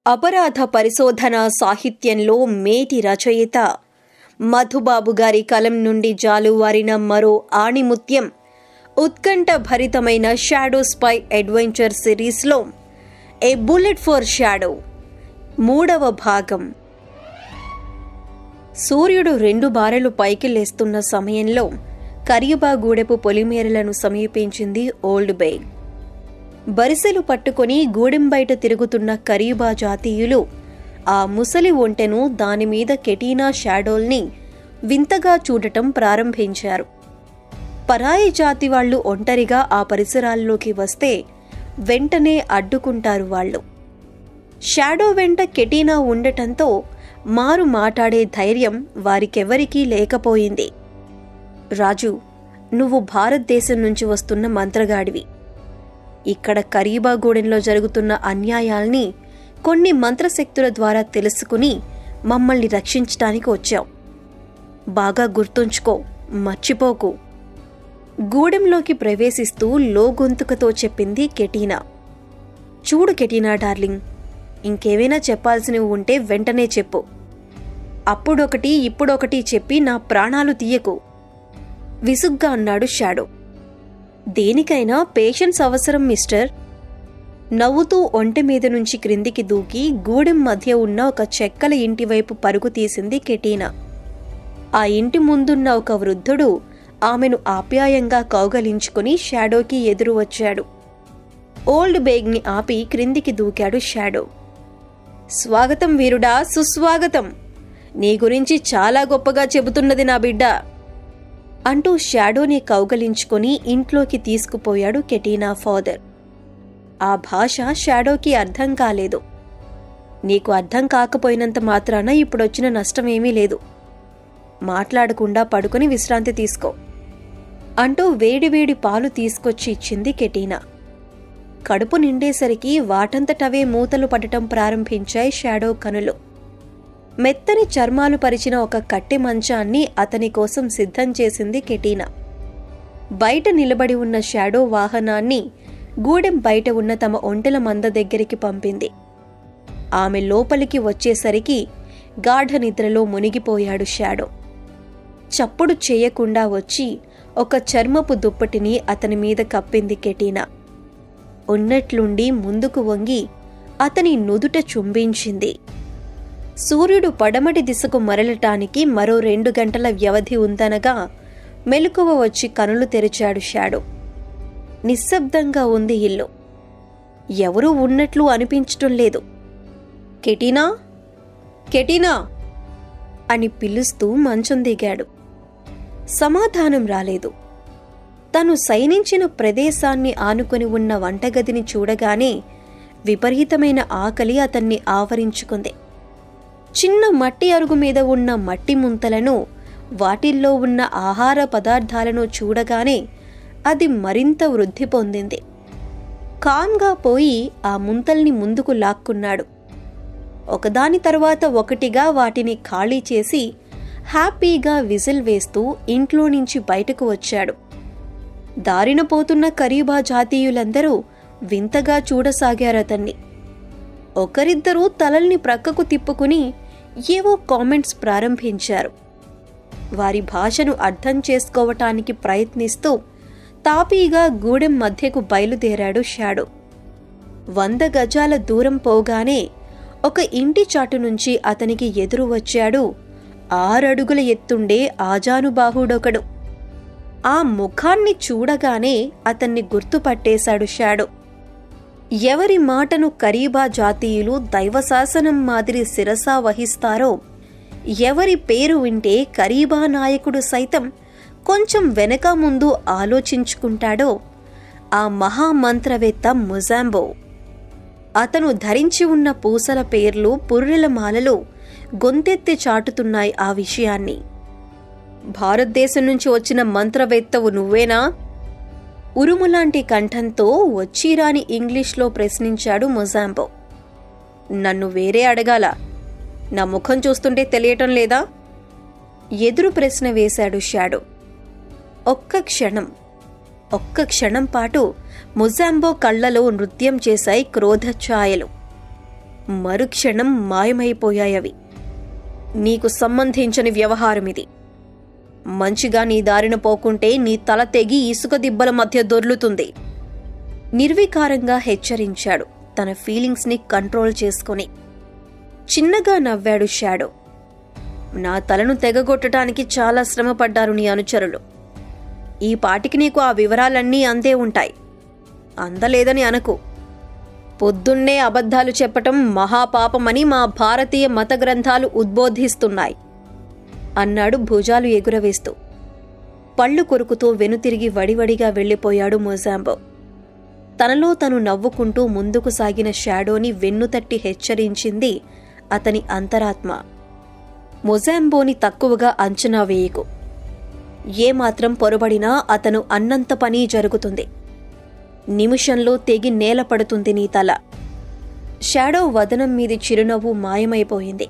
అపరాధ పరిశోధన సాహిత్యంలో మేటి రచయిత మధుబాబు గారి కలం నుండి జాలువారిన మరో ఆణిముత్యం ఉత్కంఠ భరితమైన షాడో స్పై అడ్వెంచర్ సిరీస్లో ఏ బుల్లెట్ ఫర్ షాడో 3వ భాగం. సూర్యుడు 2 బారెలు పైకి లేస్తున్న సమయంలో కరియబాగూడెపు పొలిమేరలను సమీపించింది ఓల్డ్ బేగ్. బరిసెలు పట్టుకుని గూడెం బయట తిరుగుతున్న కరీబా జాతీయులు ఆ ముసలి ఒంటెను దానిమీద కెటీనా షాడోల్ని వింతగా చూడటం ప్రారంభించారు. పరాయి జాతి వాళ్లు ఒంటరిగా ఆ పరిసరాల్లోకి వస్తే వెంటనే అడ్డుకుంటారు వాళ్ళు. షాడో వెంట కెటీనా ఉండటంతో మారు మాట్లాడే ధైర్యం వారికెవరికీ లేకపోయింది. రాజు, నువ్వు భారతదేశం నుంచి వస్తున్న మంత్రగాడివి. ఇక్కడ కరీబాగూడెంలో జరుగుతున్న అన్యాయాల్ని కొన్ని మంత్రశక్తుల ద్వారా తెలుసుకుని మమ్మల్ని రక్షించటానికి వచ్చావు. బాగా గుర్తుంచుకో, మర్చిపోకు. గూడెంలోకి ప్రవేశిస్తూ లోగొంతుకతో చెప్పింది కెటీనా. చూడు కెటీనా డార్లింగ్, ఇంకేమైనా చెప్పాల్సినవి ఉంటే వెంటనే చెప్పు. అప్పుడొకటి ఇప్పుడొకటి చెప్పి నా ప్రాణాలు తీయకు, విసుగ్గా అన్నాడు షాడో. దేనికైనా పేషెన్స్ అవసరం మిస్టర్. నవ్వుతూ ఒంటె మీద నుంచి క్రిందికి దూకి గూడెం మధ్య ఉన్న ఒక చెక్కల ఇంటివైపు పరుగు తీసింది కెటీనా. ఆ ఇంటి ముందున్న ఒక వృద్ధుడు ఆమెను ఆప్యాయంగా కౌగలించుకుని షాడోకి ఎదురు వచ్చాడు. ఓల్డ్ బేగ్ని ఆపి క్రిందికి దూకాడు షాడో. స్వాగతం వీరుడా, సుస్వాగతం. నీ గురించి చాలా గొప్పగా చెబుతున్నది నా బిడ్డ అంటూ షాడోని కౌగలించుకుని ఇంట్లోకి తీసుకుపోయాడు కెటీనా ఫాదర్. ఆ భాష షాడోకి అర్థం కాలేదు. నీకు అర్థం కాకపోయినంత మాత్రాన ఇప్పుడొచ్చిన నష్టమేమీ లేదు. మాట్లాడకుండా పడుకుని విశ్రాంతి తీసుకో అంటూ వేడివేడి పాలు తీసుకొచ్చి ఇచ్చింది కెటీనా. కడుపు నిండేసరికి వాటంతటవే మూతలు పడటం ప్రారంభించాయి షాడో కనులు. మెత్తని చర్మాలు పరిచిన ఒక కట్టె మంచాన్ని అతని కోసం సిద్ధం చేసింది కెటీనా. బయట నిలబడి ఉన్న షాడో వాహనాన్ని గూడెం బయట ఉన్న తమ ఒంటెల మంద దగ్గరికి పంపింది. ఆమె లోపలికి వచ్చేసరికి గాఢ నిద్రలో మునిగిపోయాడు షాడో. చప్పుడు చేయకుండా వచ్చి ఒక చర్మపు దుప్పటిని అతని మీద కప్పింది కెటీనా. ఉన్నట్లుండి ముందుకు వంగి అతని నుదుట చుంబించింది. సూర్యుడు పడమటి దిశకు మరలటానికి మరో 2 గంటల వ్యవధి ఉందనగా మెలకువ వచ్చి కనులు తెరిచాడు షాడో. నిశ్శబ్దంగా ఉంది ఇల్లు. ఎవరూ ఉన్నట్లు అనిపించటం లేదు. కెటీనా, కెటీనా అని పిలుస్తూ మంచం దిగాడు. సమాధానం రాలేదు. తను శయనించిన ప్రదేశాన్ని ఆనుకొని ఉన్న వంటగదిని చూడగానే విపరీతమైన ఆకలి అతన్ని ఆవరించుకుంది. చిన్న మట్టి అరుగు మీద ఉన్న మట్టి ముంతలను, వాటిల్లో ఉన్న ఆహార పదార్థాలను చూడగానే అది మరింత వృద్ధి పొందింది. కామ్గా పోయి ఆ ముంతల్ని ముందుకు లాక్కున్నాడు. ఒకదాని తర్వాత ఒకటిగా వాటిని ఖాళీ చేసి హ్యాపీగా విజిల్ వేస్తూ ఇంట్లో నుంచి బయటకు వచ్చాడు. దారిన పోతున్న కరీబా జాతీయులందరూ వింతగా చూడసాగారతన్ని. ఒకరిద్దరూ తలల్ని ప్రక్కకు తిప్పుకుని ఏవో కామెంట్స్ ప్రారంభించారు. వారి భాషను అర్థం చేసుకోవటానికి ప్రయత్నిస్తూ తాపీగా గూడెం మధ్యకు బయలుదేరాడు షాడో. 100 గజాల దూరం పోగానే ఒక ఇంటి చాటు నుంచి అతనికి ఎదురు వచ్చాడు 6 అడుగుల ఎత్తుండే ఆజానుబాహుడొకడు. ఆ ముఖాన్ని చూడగానే అతన్ని గుర్తుపట్టేశాడు షాడో. ఎవరి మాటను కరీబా జాతీయులు దైవశాసనం మాదిరి శిరసా వహిస్తారో, ఎవరి పేరు వింటే కరీబా నాయకుడు సైతం కొంచెం వెనక ముందు ఆలోచించుకుంటాడో ఆ మహామంత్రవేత్త మొజాంబో. అతను ధరించి ఉన్న పూసల పేర్లు, పుర్రెల మాలలు గొంతెత్తి చాటుతున్నాయి ఆ విషయాన్ని. భారతదేశం నుంచి వచ్చిన మంత్రవేత్తవు నువ్వేనా? ఉరుములాంటి కంఠంతో వచ్చిరాని ఇంగ్లీష్లో ప్రశ్నించాడు మొజాంబో. నన్ను వేరే అడగాల? నా ముఖం చూస్తుంటే తెలియటం లేదా? ఎదురు ప్రశ్న వేశాడు షాడో. ఒక్క క్షణం పాటు మొజాంబో కళ్లలో నృత్యం చేశాయి క్రోధ ఛాయలు. మరుక్షణం మాయమైపోయాయవి. నీకు సంబంధించని వ్యవహారమిది. మంచిగా నీ దారిన పోకుంటే నీ తల తెగి ఇసుక దిబ్బల మధ్య దొర్లుతుంది. నిర్వికారంగా హెచ్చరించాడు, తన ఫీలింగ్స్ని కంట్రోల్ చేసుకుని. చిన్నగా నవ్వాడు షాడో. నా తలను తెగగొట్టడానికి చాలా శ్రమపడ్డారు నీ అనుచరులు. ఈ పాటికి నీకు ఆ వివరాలన్నీ అందే ఉంటాయి. అందలేదని అనకు. పొద్దున్నే అబద్ధాలు చెప్పటం మహాపాపమని మా భారతీయ మత గ్రంథాలు ఉద్బోధిస్తున్నాయి అన్నాడు భుజాలు ఎగురవేస్తూ. పళ్ళు కొరుకుతూ వెనుతిరిగి వడివడిగా వెళ్లిపోయాడు మొజాంబో. తనలో తను నవ్వుకుంటూ ముందుకు సాగిన షాడోని వెన్నుతట్టి హెచ్చరించింది అతని అంతరాత్మ. మొజాంబోని తక్కువగా అంచనా వేయకు. ఏమాత్రం పొరబడినా అతను అన్నంత పని జరుగుతుంది. నిమిషంలో తెగి నేలపడుతుంది నీ తల. షాడో వదనం మీది చిరునవ్వు మాయమైపోయింది.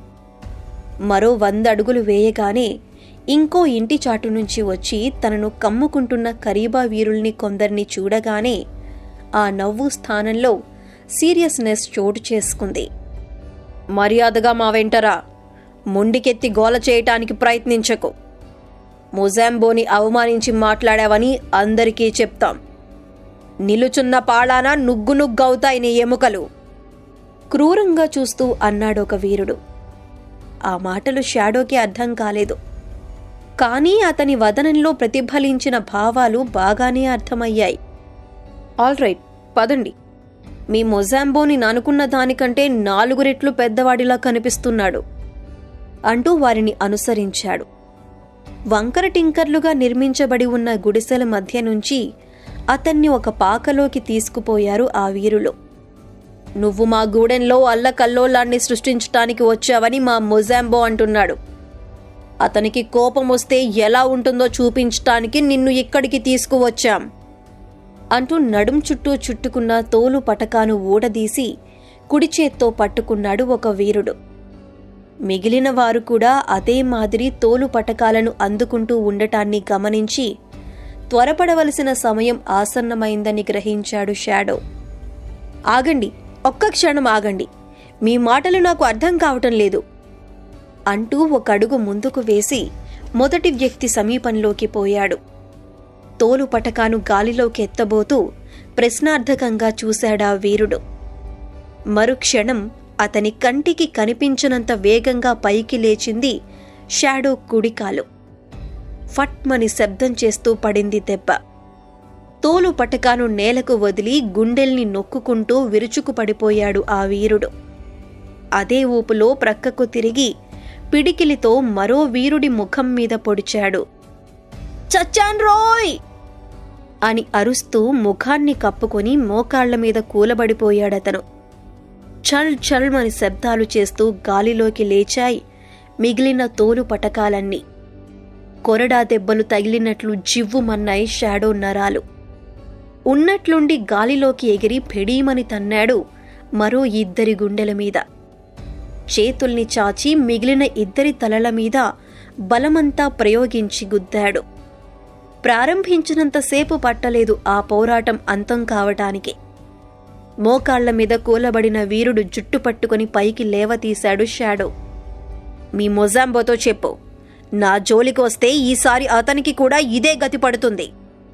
మరో 100 అడుగులు వేయగానే ఇంకో ఇంటి చాటు నుంచి వచ్చి తనను కమ్ముకుంటున్న కరీబా వీరుల్ని కొందరిని చూడగానే ఆ నవ్వు స్థానంలో సీరియస్నెస్ చోటు చేసుకుంది. మర్యాదగా మా వెంటరా. మొండికెత్తి గోల చేయటానికి ప్రయత్నించకు. మొజాంబోని అవమానించి మాట్లాడావని అందరికీ చెప్తాం. నిలుచున్న పాళాన నుగ్గునుగ్గవుతాయి నీ ఎముకలు. క్రూరంగా చూస్తూ అన్నాడొక వీరుడు. ఆ మాటలు షాడోకి అర్థం కాలేదు. కానీ అతని వదనంలో ప్రతిఫలించిన భావాలు బాగానే అర్థమయ్యాయి. ఆల్రైట్, పదండి. మీ మొజాంబోని నానుకున్న దానికంటే 4 రెట్లు పెద్దవాడిలా కనిపిస్తున్నాడు అంటూ వారిని అనుసరించాడు. వంకర టింకర్లుగా నిర్మించబడి ఉన్న గుడిసెల మధ్య నుంచి అతన్ని ఒక పాకలోకి తీసుకుపోయారు ఆ వీరులు. నువ్వు మా గూడెంలో అల్లకల్లోలాన్ని సృష్టించటానికి వచ్చావని మా మొజాంబో అంటున్నాడు. అతనికి కోపం వస్తే ఎలా ఉంటుందో చూపించటానికి నిన్ను ఇక్కడికి తీసుకువచ్చాం అంటూ నడుం చుట్టూ చుట్టుకున్న తోలు పటకాను ఊడదీసి కుడి చేత్తో పట్టుకున్నాడు ఒక వీరుడు. మిగిలిన వారు కూడా అదే మాదిరి తోలు పటకాలను అందుకుంటూ ఉండటాన్ని గమనించి త్వరపడవలసిన సమయం ఆసన్నమైందని గ్రహించాడు షాడో. ఆగండి, ఒక్క క్షణం ఆగండి. మీ మాటలు నాకు అర్థం కావటం లేదు అంటూ ఒక అడుగు ముందుకు వేసి మొదటి వ్యక్తి సమీపంలోకి పోయాడు. తోలు పటకాను గాలిలోకి ఎత్తబోతూ ప్రశ్నార్థకంగా చూశాడా వీరుడు. మరుక్షణం అతని కంటికి కనిపించనంత వేగంగా పైకి లేచింది షాడో కుడికాలు. ఫట్మని శబ్దం చేస్తూ పడింది దెబ్బ. తోలు పటకాను నేలకు వదిలి గుండెల్ని నొక్కుకుంటూ విరుచుకు పడిపోయాడు ఆ వీరుడు. అదే ఊపులో ప్రక్కకు తిరిగి పిడికిలితో మరో వీరుడి ముఖం మీద పొడిచాడు. చచ్చాన్ రోయ్ అని అరుస్తూ ముఖాన్ని కప్పుకొని మోకాళ్ల మీద కూలబడిపోయాడతను. చల్ చల్మని శబ్దాలు చేస్తూ గాలిలోకి లేచాయి మిగిలిన తోలు పటకాలన్నీ. కొరడా దెబ్బలు తగిలినట్లు జివ్వుమన్నాయి షాడో నరాలు. ఉన్నట్లుండి గాలిలోకి ఎగిరి పెడీమని తన్నాడు మరో 2 గుండెల మీద. చేతుల్ని చాచి మిగిలిన 2 తలల మీద బలమంతా ప్రయోగించి గుద్దాడు. ప్రారంభించినంతసేపు పట్టలేదు ఆ పోరాటం అంతం కావటానికి. మోకాళ్ల మీద కూలబడిన వీరుడు జుట్టు పట్టుకుని పైకి లేవతీశాడు షాడో. మీ మొజాంబోతో చెప్పు, నా జోలికొస్తే ఈసారి అతనికి కూడా ఇదే గతి పడుతుంది.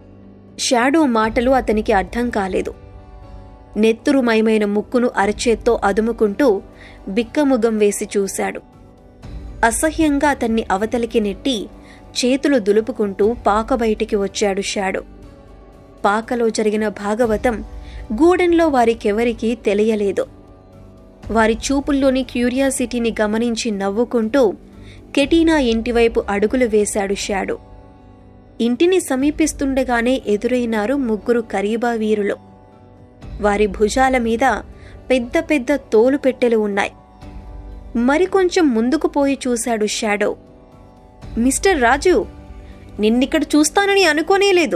షాడో మాటలు అతనికి అర్థం కాలేదు. నెత్తురుమయమైన ముక్కును అరచేత్తో అదుముకుంటూ బిక్కముగం వేసి చూశాడు. అసహ్యంగా అతన్ని అవతలికి నెట్టి చేతులు దులుపుకుంటూ పాక బయటికి వచ్చాడు షాడో. పాకలో జరిగిన భాగవతం గూడెంలో వారికెవరికీ తెలియలేదు. వారి చూపుల్లోని క్యూరియాసిటీని గమనించి నవ్వుకుంటూ కెటీనా ఇంటివైపు అడుగులు వేశాడు షాడో. ఇంటిని సమీపిస్తుండగానే ఎదురైనారు 3 కరీబా వీరులు. వారి భుజాల మీద పెద్ద పెద్ద తోలు పెట్టెలు ఉన్నాయి. మరికొంచెం ముందుకు పోయి చూశాడు షాడో. మిస్టర్ రాజు, నిన్నిక్కడ చూస్తానని అనుకోనేలేదు.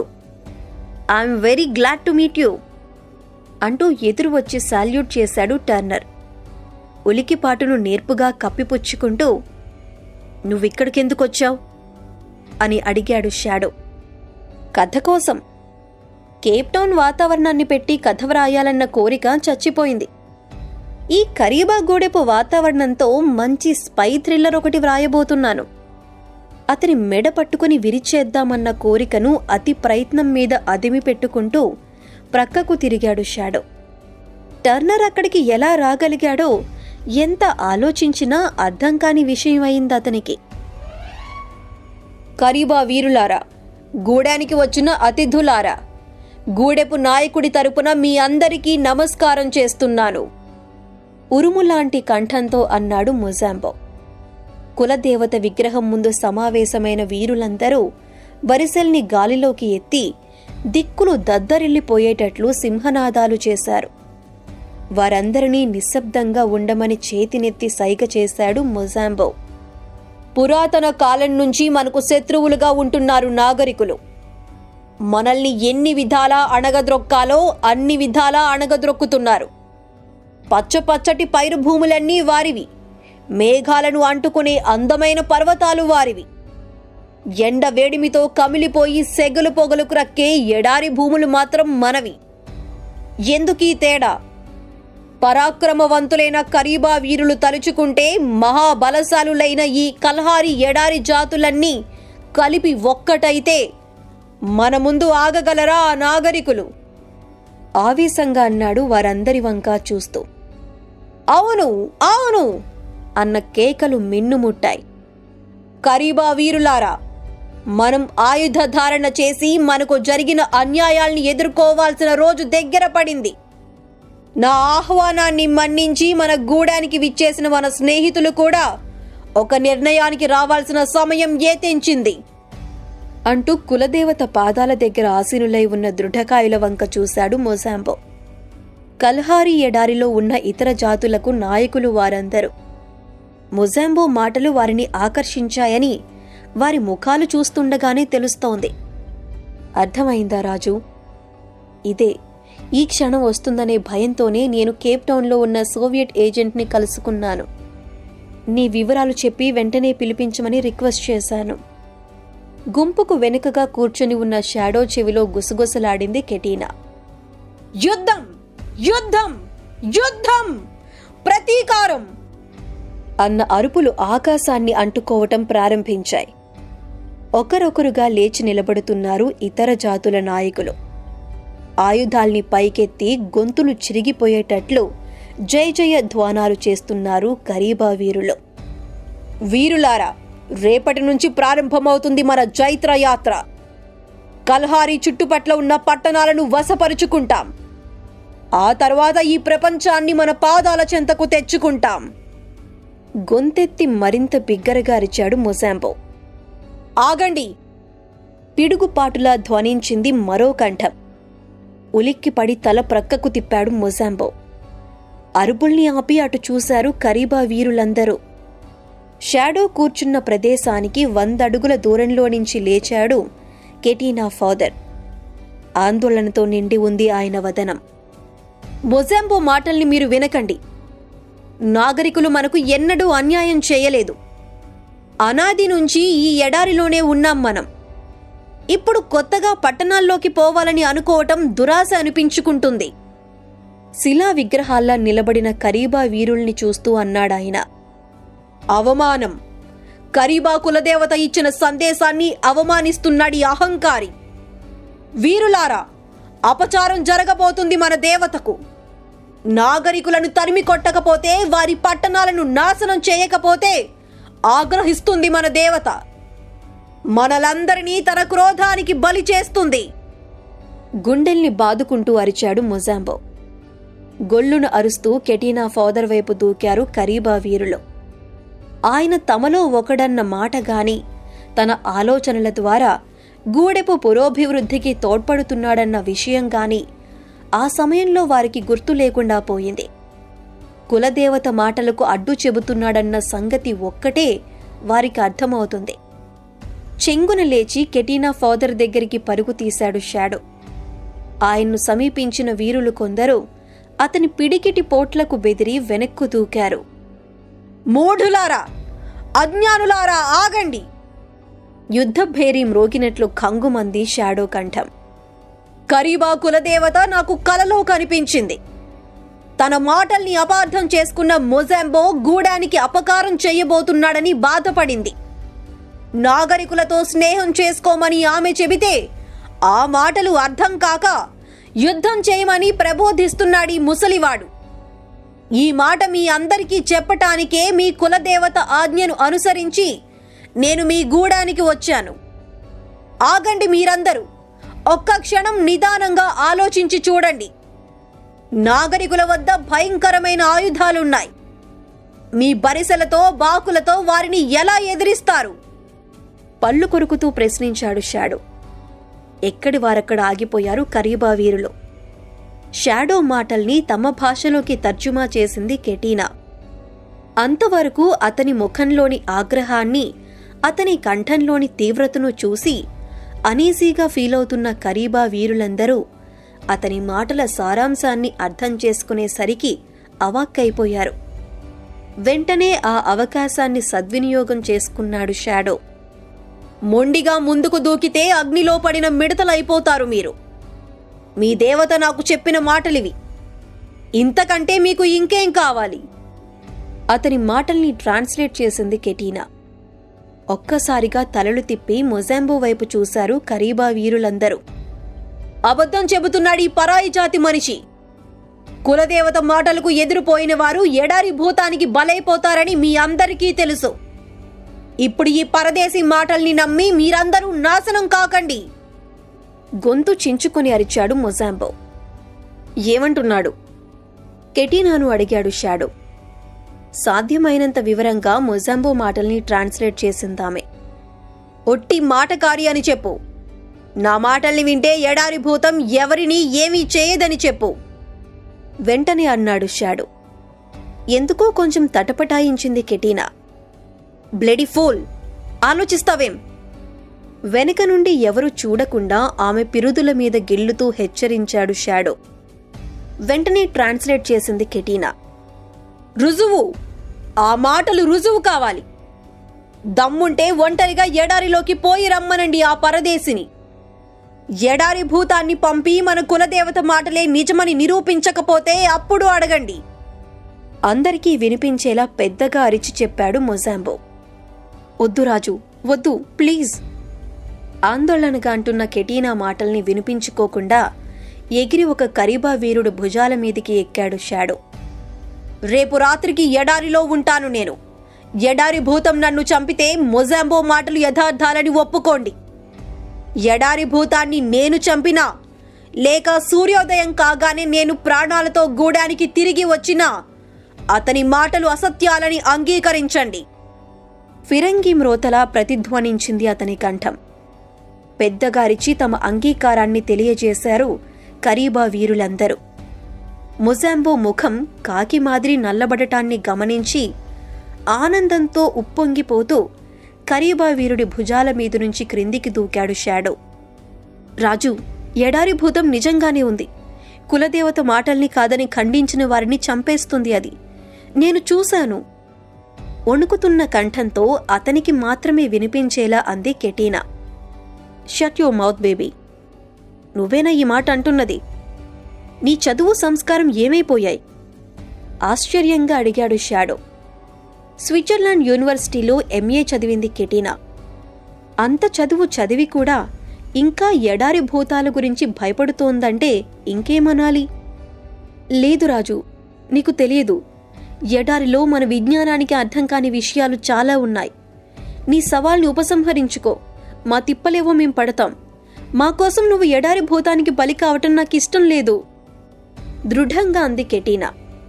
I'm very glad to meet you అంటూ ఎదురు వచ్చి సాల్యూట్ చేశాడు టర్నర్. ఉలికిపాటును నేర్పుగా కప్పిపుచ్చుకుంటూ నువ్విక్కడికెందుకొచ్చావు అని అడిగాడు షాడో. కథ కోసం. కేప్ టౌన్ వాతావరణాన్ని పెట్టి కథ వ్రాయాలన్న కోరిక చచ్చిపోయింది. ఈ కరీబా గూడెపు వాతావరణంతో మంచి స్పై థ్రిల్లర్ ఒకటి వ్రాయబోతున్నాను. అతని మెడ పట్టుకుని విరిచేద్దామన్న కోరికను అతి ప్రయత్నం మీద అదిమి పెట్టుకుంటూ ప్రక్కకు తిరిగాడు షాడో. టర్నర్ అక్కడికి ఎలా రాగలిగాడో ఎంత ఆలోచించినా అర్థం కాని విషయం అయింది అతనికి. కరీబా వీరులారా, గూడానికి వచ్చిన అతిథులారా, గూడెపు నాయకుడి తరపున మీ అందరికీ నమస్కారం చేస్తున్నాను, ఉరుములాంటి కంఠంతో అన్నాడు మొజాంబో. కులదేవత విగ్రహం ముందు సమావేశమైన వీరులందరూ వరిసెల్ని గాలిలోకి ఎత్తి దిక్కులు దద్దరిల్లిపోయేటట్లు సింహనాదాలు చేశారు. వారందరినీ నిశ్శబ్దంగా ఉండమని చేతినెత్తి సైగ చేశాడు మొజాంబో. పురాతన కాలం నుంచి మనకు శత్రువులుగా ఉంటున్నారు నాగరికులు. మనల్ని ఎన్ని విధాలా అణగద్రొక్కాలో అన్ని విధాలా అణగద్రొక్కుతున్నారు. పచ్చపచ్చటి పైరు భూములన్నీ వారివి, మేఘాలను అంటుకునే అందమైన పర్వతాలు వారివి, ఎండ వేడిమితో కమిలిపోయి సెగలు పొగలు క్రక్కే ఎడారి భూములు మాత్రం మనవి. ఎందుకీ తేడా? పరాక్రమవంతులైన కరీబా వీరులు తలుచుకుంటే మహాబలశాలులైన ఈ కల్హారి ఎడారి జాతులన్నీ కలిపి ఒక్కటైతే మన ముందు ఆగగలరా ఆ నాగరికులు? ఆవేశంగా అన్నాడు వారందరి వంకా చూస్తూ. అవును అవును అన్న కేకలు మిన్నుముట్టాయి. కరీబా వీరులారా, మనం ఆయుధ ధారణ చేసి మనకు జరిగిన అన్యాయాల్ని ఎదుర్కోవాల్సిన రోజు దగ్గర పడింది. నా ఆహ్వానాన్ని మన్నించి మన గూడానికి విచ్చేసిన మన స్నేహితులు కూడా ఒక నిర్ణయానికి రావాల్సిన సమయం ఏతెంచింది అంటూ కులదేవత పాదాల దగ్గర ఆసీనులై ఉన్న దృఢకాయుల వంక చూశాడు మొజాంబో. కల్హారి ఎడారిలో ఉన్న ఇతర జాతులకు నాయకులు వారందరూ. మొజాంబో మాటలు వారిని ఆకర్షించాయని వారి ముఖాలు చూస్తుండగానే తెలుస్తోంది. అర్థమైందా రాజు? ఇదే ఈ క్షణం వస్తుందనే భయంతోనే నేను కేప్ టౌన్లో ఉన్న సోవియట్ ఏజెంట్ని కలుసుకున్నాను. నీ వివరాలు చెప్పి వెంటనే పిలిపించమని రిక్వెస్ట్ చేశాను. గుంపుకు వెనుకగా కూర్చొని ఉన్న షాడో చెవిలో గుసగుసలాడింది కెటీనా. యుద్ధం యుద్ధం యుద్ధం, ప్రతీకారం అన్న అరుపులు ఆకాశాన్ని అంటుకోవటం ప్రారంభించాయి. ఒకరొకరుగా లేచి నిలబడుతున్నారు ఇతర జాతుల నాయకులు. ఆయుధాల్ని పైకెత్తి గొంతులు చిరిగిపోయేటట్లు జయ జయ ధ్వానాలు చేస్తున్నారు కరీబా వీరులు. వీరులారా, రేపటి నుంచి ప్రారంభమవుతుంది మన జైత్ర యాత్ర. కల్హారి చుట్టుపట్ల ఉన్న పట్టణాలను వశపరుచుకుంటాం. ఆ తర్వాత ఈ ప్రపంచాన్ని మన పాదాల చెంతకు తెచ్చుకుంటాం. గొంతెత్తి మరింత బిగ్గరగా అరిచాడు మొజాంబో. ఆగండి! పిడుగుపాటులా ధ్వనించింది మరో కంఠం. ఉలిక్కిపడి తల ప్రక్కకు తిప్పాడు మొజాంబో. అరుపుల్ని ఆపి అటు చూశారు కరీబా వీరులందరూ. షాడో కూర్చున్న ప్రదేశానికి 100 అడుగుల దూరంలో నుంచి లేచాడు కెటీనా ఫాదర్. ఆందోళనతో నిండి ఉంది ఆయన వదనం. మొజాంబో మాటల్ని మీరు వినకండి. నాగరికులు మనకు ఎన్నడూ అన్యాయం చేయలేదు. అనాది నుంచి ఈ ఎడారిలోనే ఉన్నాం మనం. ఇప్పుడు కొత్తగా పట్టణాల్లోకి పోవాలని అనుకోవటం దురాశ అనిపించుకుంటుంది. శిలా విగ్రహాల్లా నిలబడిన కరీబా వీరుల్ని చూస్తూ అన్నాడాయన. అవమానం! కరీబా కులదేవత ఇచ్చిన సందేశాన్ని అవమానిస్తున్నాడు ఈ అహంకారి. వీరులారా, అపచారం జరగబోతుంది మన దేవతకు. నాగరికులను తరిమి కొట్టకపోతే, వారి పట్టణాలను నాశనం చేయకపోతే ఆగ్రహిస్తుంది మన దేవత. మనలందరినీ తన క్రోధానికి బలి చేస్తుంది. గుండెల్ని బాదుకుంటూ అరిచాడు మొజాంబో. గొల్లును అరుస్తూ కెటీనా ఫాదర్ వైపు దూకారు కరీబా వీరులు. ఆయన తమలో ఒకడన్న మాట గాని, తన ఆలోచనల ద్వారా గూడెపు పురోభివృద్ధికి తోడ్పడుతున్నాడన్న విషయం గాని ఆ సమయంలో వారికి గుర్తు లేకుండా పోయింది. కులదేవత మాటలకు అడ్డు చెబుతున్నాడన్న సంగతి ఒక్కటే వారికి అర్థమవుతుంది. చెంగున లేచి కెటీనా ఫాదర్ దగ్గరికి పరుగు తీశాడు షాడో. ఆయన్ను సమీపించిన వీరులు కొందరు అతని పిడికిటి పోట్లకు బెదిరి వెనక్కు దూకారు. మూఢులారా, అజ్ఞానులారా, ఆగండి! యుద్ధభేరీ మ్రోగినట్లు ఖంగుమంది షాడో కంఠం. కరీబా కులదేవత నాకు కలలో కనిపించింది. తన మాటల్ని అపార్థం చేసుకున్న మొజాంబో గూడానికి అపకారం చేయబోతున్నాడని బాధపడింది. నాగరికులతో స్నేహం చేసుకోమని ఆమె చెబితే ఆ మాటలు అర్థం కాక యుద్ధం చేయమని ప్రబోధిస్తున్నాడీ ముసలివాడు. ఈ మాట మీ అందరికీ చెప్పటానికే మీ కులదేవత ఆజ్ఞను అనుసరించి నేను మీ గూడానికి వచ్చాను. ఆగండి మీరందరూ, ఒక్క క్షణం నిదానంగా ఆలోచించి చూడండి. నాగరికుల వద్ద భయంకరమైన ఆయుధాలున్నాయి. మీ బరిసెలతో బాకులతో వారిని ఎలా ఎదిరిస్తారు? పళ్ళు కొరుకుతూ ప్రశ్నించాడు షాడో. ఎక్కడి వారక్కడ ఆగిపోయారు కరీబా వీరులు. షాడో మాటల్ని తమ భాషలోకి తర్జుమా చేసింది కెటీనా. అంతవరకు అతని ముఖంలోని ఆగ్రహాన్ని, అతని కంఠంలోని తీవ్రతను చూసి అనీజీగా ఫీలవుతున్న కరీబా వీరులందరూ అతని మాటల సారాంశాన్ని అర్థం చేసుకునేసరికి అవాక్కైపోయారు. వెంటనే ఆ అవకాశాన్ని సద్వినియోగం చేసుకున్నాడు షాడో. మొండిగా ముందుకు దూకితే అగ్నిలో పడిన మిడతలైపోతారు మీరు. మీ దేవత నాకు చెప్పిన మాటలివి. ఇంతకంటే మీకు ఇంకేం కావాలి? అతని మాటల్ని ట్రాన్స్లేట్ చేసింది కెటీనా. ఒక్కసారిగా తలలు తిప్పి మొజాంబో వైపు చూశారు కరీబా వీరులందరూ. అబద్ధం చెబుతున్నాడీ పరాయి జాతి మనిషి. కులదేవత మాటలకు ఎదురుపోయిన వారు ఎడారి భూతానికి బలైపోతారని మీ అందరికీ తెలుసు. ఇప్పుడు ఈ పరదేశీ మాటల్ని నమ్మి మీరందరూ నాశనం కాకండి. గొంతు చించుకొని అరిచాడు మొజాంబో. ఏమంటున్నాడు? కెటీనాను అడిగాడు షాడో. సాధ్యమైనంత వివరంగా మొజాంబో మాటల్ని ట్రాన్స్లేట్ చేసిందామె. ఒట్టి మాటకారి అని చెప్పు. నా మాటల్ని వింటే ఎడారి భూతం ఎవరినీ ఏమీ చేయదని చెప్పు. వెంటనే అన్నాడు షాడో. ఎందుకో కొంచెం తటపటాయించింది కెటీనా. Bloody fool, ఆలోచిస్తావేం? వెనుక నుండి ఎవరూ చూడకుండా ఆమె పిరుదుల మీద గిల్లుతూ హెచ్చరించాడు షాడో. వెంటనే ట్రాన్స్లేట్ చేసింది కెటీనా. రుజువు, ఆ మాటలు రుజువు కావాలి. దమ్ముంటే ఒంటరిగా ఎడారిలోకి పోయి రమ్మనండి ఆ పరదేశిని. ఎడారి భూతాన్ని పంపి మన కులదేవత మాటలే నిజమని నిరూపించకపోతే అప్పుడు అడగండి. అందరికీ వినిపించేలా పెద్దగా అరిచి చెప్పాడు మొజాంబో. వద్దు రాజు, వద్దు ప్లీజ్. ఆందోళనగా అంటున్న కెటీనా మాటల్ని వినిపించుకోకుండా ఎగిరి ఒక కరీబా వీరుడు భుజాల మీదికి ఎక్కాడు షాడో. రేపు రాత్రికి ఎడారిలో ఉంటాను నేను. ఎడారి భూతం నన్ను చంపితే మొజాంబో మాటలు యథార్థాలని ఒప్పుకోండి. ఎడారి భూతాన్ని నేను చంపినా లేక సూర్యోదయం కాగానే నేను ప్రాణాలతో గూడానికి తిరిగి వచ్చినా అతని మాటలు అసత్యాలని అంగీకరించండి. ఫిరంగి మ్రోతలా ప్రతిధ్వనించింది అతని కంఠం. పెద్దగారిచి తమ అంగీకారాన్ని తెలియజేశారు కరీబా వీరులందరూ. మొజాంబో ముఖం కాకి మాదిరి నల్లబడటాన్ని గమనించి ఆనందంతో ఉప్పొంగిపోతూ కరీబా వీరుడి భుజాల మీద నుంచి క్రిందికి దూకాడు షాడో. రాజు, ఎడారి భూతం నిజంగానే ఉంది. కులదేవత మాటల్ని కాదని ఖండించిన వారిని చంపేస్తుంది అది. నేను చూశాను. వణుకుతున్న కంఠంతో అతనికి మాత్రమే వినిపించేలా అంది కెటీనా. Shut your mouth baby. నువ్వేనా ఈ మాట అంటున్నది? నీ చదువు సంస్కారం ఏమైపోయాయి? ఆశ్చర్యంగా అడిగాడు షాడో. స్విట్జర్లాండ్ యూనివర్సిటీలో ఎంఏ చదివింది కెటీనా. అంత చదువు చదివి కూడా ఇంకా ఎడారి భూతాల గురించి భయపడుతోందంటే ఇంకేమనాలి? లేదు రాజు, నీకు తెలియదు. ఎడారిలో మన విజ్ఞానానికి అర్థం కాని విషయాలు చాలా ఉన్నాయి. నీ సవాల్ని ఉపసంహరించుకో. మా తిప్పలేవో మేం పడతాం. మా కోసం నువ్వు ఎడారి భూతానికి బలి కావటం నాకిష్టం లేదు. దృఢంగా అంది కెటీనా.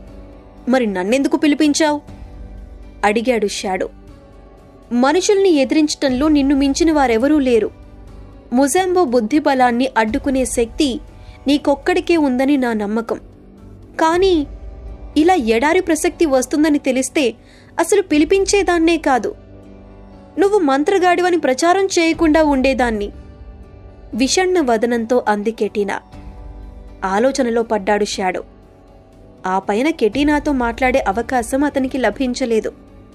మరి నన్నెందుకు పిలిపించావు? అడిగాడు షాడో. మనుషుల్ని ఎదిరించటంలో నిన్ను మించిన వారెవరూ లేరు. మొజాంబో బుద్ధి బలాన్ని అడ్డుకునే శక్తి నీకొక్కడికే ఉందని నా నమ్మకం. కానీ ఇలా ఎడారి ప్రసక్తి వస్తుందని తెలిస్తే అసలు పిలిపించేదాన్నే కాదు. నువ్వు మంత్రగాడివని ప్రచారం చేయకుండా ఉండేదాన్ని. విషణ్ణ వదనంతో అంది కెటీనా. ఆలోచనలో పడ్డాడు షాడో. ఆ పైన కెటీనాతో మాట్లాడే అవకాశం అతనికి లభించలేదు.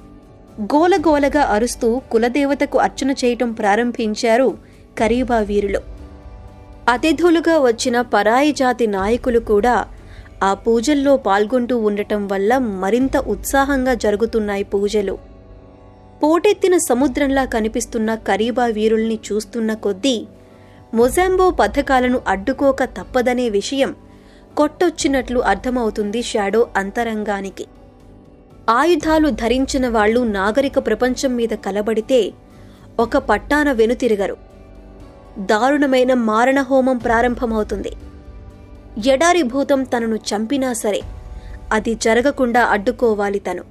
గోలగోలగా అరుస్తూ కులదేవతకు అర్చన చేయటం ప్రారంభించారు కరీబా వీరులు. అతిథులుగా వచ్చిన పరాయి జాతి నాయకులు కూడా ఆ పూజల్లో పాల్గొంటూ ఉండటం వల్ల మరింత ఉత్సాహంగా జరుగుతున్నాయి పూజలు. పోటెత్తిన సముద్రంలా కనిపిస్తున్న కరీబా వీరుల్ని చూస్తున్న కొద్దీ మొజాంబో పథకాలను అడ్డుకోక తప్పదనే విషయం కొట్టొచ్చినట్లు అర్థమవుతుంది షాడో అంతరంగానికి. ఆయుధాలు ధరించిన వాళ్లు నాగరిక ప్రపంచం మీద కలబడితే ఒక పట్టాన వెనుతిరగరు. దారుణమైన మారణహోమం ప్రారంభమవుతుంది. ఎడారి భూతం తనను చంపినా సరే అది జరగకుండా అడ్డుకోవాలి తను.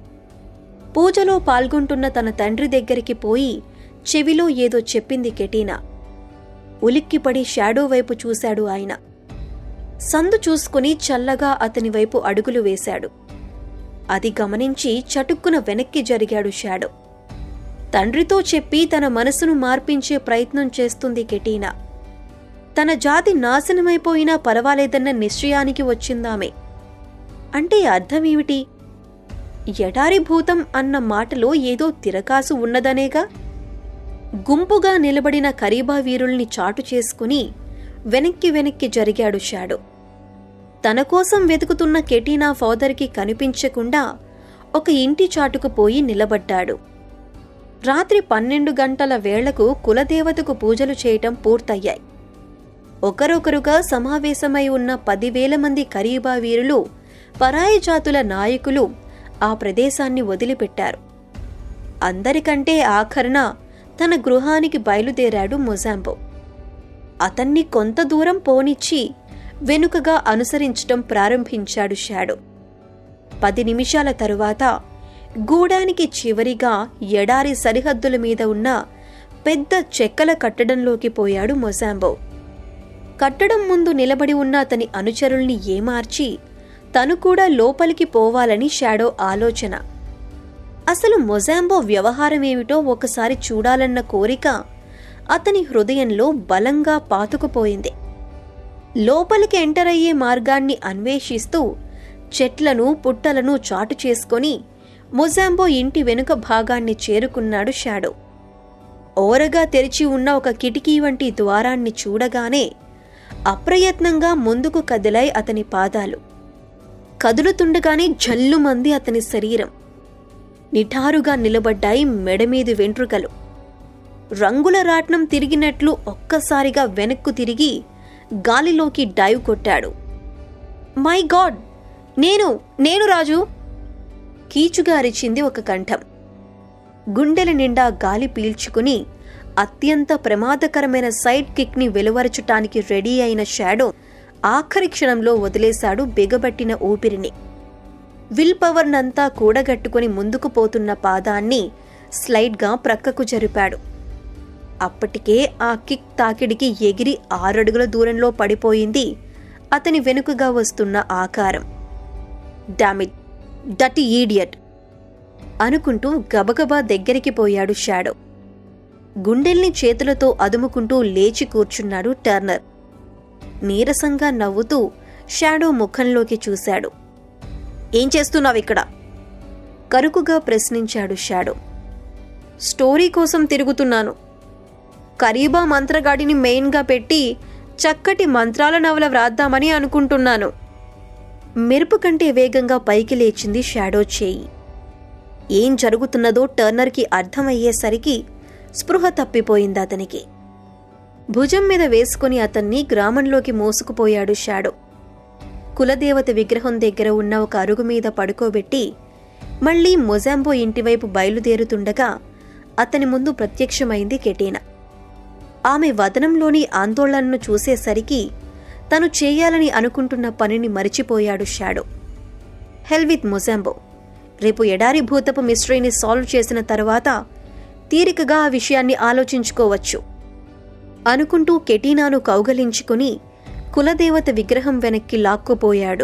పూజలో పాల్గొంటున్న తన తండ్రి దగ్గరికి పోయి చెవిలో ఏదో చెప్పింది కెటీనా. ఉలిక్కిపడి షాడో వైపు చూశాడు ఆయన. సందు చూసుకుని చల్లగా అతని వైపు అడుగులు వేశాడు. అది గమనించి చటుక్కున వెనక్కి జరిగాడు షాడో. తండ్రితో చెప్పి తన మనసును మార్పించే ప్రయత్నం చేస్తుంది కెటీనా. తన జాతి నాశనమైపోయినా పర్వాలేదన్న నిశ్చయానికి వచ్చిందామె. అంటే అర్థమేమిటి? ఎడారి భూతం అన్న మాటలో ఏదో తిరకాసు ఉన్నదనేగా. గుంపుగా నిలబడిన కరీబా వీరుల్ని చాటు చేసుకుని వెనక్కి జరిగాడు షాడో. తన కోసం వెతుకుతున్న కెటీనా ఫాదర్కి కనిపించకుండా ఒక ఇంటి చాటుకు పోయి నిలబడ్డాడు. రాత్రి 12 గంటల వేళకు కులదేవతకు పూజలు చేయటం పూర్తయ్యాయి. ఒకరొకరుగా సమావేశమై ఉన్న 10,000 మంది కరీబా వీరులు, పరాయి జాతుల నాయకులు ఆ ప్రదేశాన్ని వదిలిపెట్టారు. అందరికంటే ఆఖరణ తన గృహానికి బయలుదేరాడు మొజాంబో. అతన్ని కొంత దూరం పోనిచ్చి వెనుకగా అనుసరించటం ప్రారంభించాడు షాడో. 10 నిమిషాల తరువాత గూడానికి చివరిగా ఎడారి సరిహద్దుల మీద ఉన్న పెద్ద చెక్కల కట్టడంలోకి పోయాడు మొజాంబో. కట్టడం ముందు నిలబడి ఉన్న అతని అనుచరుల్ని ఏమార్చి తను కూడా లోపలికి పోవాలని షాడో ఆలోచన. అసలు మొజాంబో వ్యవహారమేమిటో ఒకసారి చూడాలన్న కోరిక అతని హృదయంలో బలంగా పాతుకుపోయింది. లోపలికి ఎంటర్ అయ్యే మార్గాన్ని అన్వేషిస్తూ చెట్లను పుట్టలను చాటు చేసుకొని మొజాంబో ఇంటి వెనుక భాగాన్ని చేరుకున్నాడు షాడో. ఓరగా తెరిచి ఉన్న ఒక కిటికీ వంటి ద్వారాన్ని చూడగానే అప్రయత్నంగా ముందుకు కదిలాయి అతని పాదాలు. కదులుతుండగానే జల్లుమంది అతని శరీరం. నిఠారుగా నిలబడ్డాయి మెడమీది వెంట్రుకలు. రంగుల రాట్నం తిరిగినట్లు ఒక్కసారిగా వెనక్కు తిరిగి గాలిలోకి డైవ్ కొట్టాడు. మై గాడ్, నేను రాజు! కీచుగా అరిచింది ఒక కంఠం. గుండెల నిండా గాలి పీల్చుకుని అత్యంత ప్రమాదకరమైన సైడ్ కిక్ ని వెలువరచటానికి రెడీ అయిన షాడో ఆఖరి క్షణంలో వదిలేశాడు బిగబట్టిన ఊపిరిని. విల్ పవర్ నంతా కూడగట్టుకుని ముందుకు పోతున్న పాదాన్ని స్లైడ్గా ప్రక్కకు జరిపాడు. అప్పటికే ఆ కిక్ తాకిడికి ఎగిరి 6 అడుగుల దూరంలో పడిపోయింది అతని వెనుకగా వస్తున్న ఆకారం. డామిట్, డటీ ఈడియట్ అనుకుంటూ గబగబా దగ్గరికి పోయాడు షాడో. గుండెల్ని చేతులతో అదుముకుంటూ లేచి కూర్చున్నాడు టర్నర్. నీరసంగా నవ్వుతూ షాడో ముఖంలోకి చూశాడు. ఏం చేస్తున్నావిక్కడ? కరుకుగా ప్రశ్నించాడు షాడో. స్టోరీ కోసం తిరుగుతున్నాను. కరీబా మంత్రగాడిని మెయిన్గా పెట్టి చక్కటి మంత్రాల నవల వ్రాద్దామని అనుకుంటున్నాను. మెరుపు కంటే వేగంగా పైకి లేచింది షాడో చేయి. ఏం జరుగుతున్నదో టర్నర్కి అర్థమయ్యేసరికి స్పృహ తప్పిపోయింది అతనికి. భుజం మీద వేసుకుని అతన్ని గ్రామంలోకి మోసుకుపోయాడు షాడో. కులదేవత విగ్రహం దగ్గర ఉన్న ఒక అరుగు మీద పడుకోబెట్టి మళ్లీ మొజాంబో ఇంటివైపు బయలుదేరుతుండగా అతని ముందు ప్రత్యక్షమైంది కెటీనా. ఆమె వదనంలోని ఆందోళనను చూసేసరికి తను చేయాలని అనుకుంటున్న పనిని మరిచిపోయాడు షాడో. Hell with మొజాంబో. రేపు ఎడారి భూతపు మిస్టరీని సాల్వ్ చేసిన తర్వాత తీరికగా ఆ విషయాన్ని ఆలోచించుకోవచ్చు అనుకుంటూ కెటీనాను కౌగలించుకుని కులదేవత విగ్రహం వెనక్కి లాక్కుపోయాడు.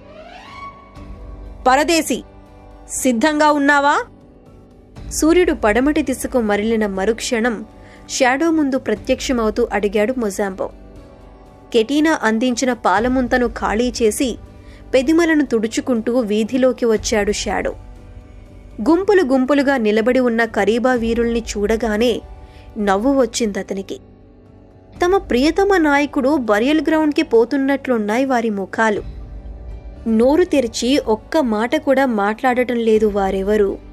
పరదేశి, సిద్ధంగా ఉన్నావా? సూర్యుడు పడమటి దిశకు మరలిన మరుక్షణం షాడో ముందు ప్రత్యక్షమవుతూ అడిగాడు మొజాంబో. కెటీనా అందించిన పాలముంతను ఖాళీ చేసి పెదిమలను తుడుచుకుంటూ వీధిలోకి వచ్చాడు షాడో. గుంపులు గుంపులుగా నిలబడి ఉన్న కరీబా వీరుల్ని చూడగానే నవ్వు వచ్చిందతనికి. తమ ప్రియతమ నాయకుడు బరియల్ గ్రౌండ్కి పోతున్నట్లున్నాయి వారి ముఖాలు. నోరు తెరిచి ఒక్క మాట కూడా మాట్లాడటం లేదు వారెవరూ.